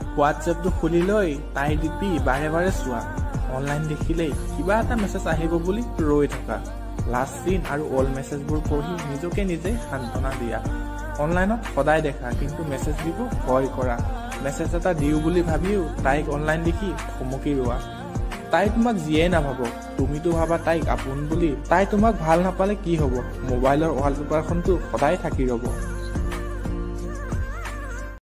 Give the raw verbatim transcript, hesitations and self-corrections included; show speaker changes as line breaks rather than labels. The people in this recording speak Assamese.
হোৱাটছএপটো খুলি লৈ তাই ডিপি বাৰে বাৰে চোৱা, অনলাইন দেখিলেই কিবা এটা মেছেজ আহিব বুলি ৰৈ থকা, লাষ্ট চিন আৰু অল্ড মেছেজবোৰ পঢ়ি নিজকে নিজে সান্তনা দিয়া। অনলাইনত সদায় দেখা কিন্তু মেছেজ দিব ভয় কৰা, মেছেজ এটা দিওঁ বুলি ভাবিও তাইক অনলাইন দেখি থমকি ৰোৱা। তাই তোমাক যিয়ে নাভাবক, তুমিতো ভাবা তাইক আপোন বুলি। তাই তোমাক ভাল নাপালে কি হব, মোবাইলৰ ৱালপেপাৰখনতো সদায় থাকি ৰব।